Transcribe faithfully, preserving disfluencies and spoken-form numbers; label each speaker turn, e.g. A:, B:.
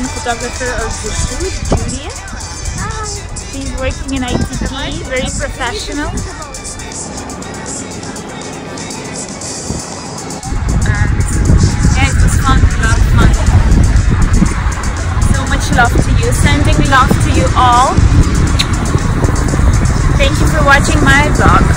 A: photographer of the shoot, Julian. She's working in I T T, very professional. And yeah, it was fun, a lot of fun. So much love to you, sending love to you all. Thank you for watching my vlog.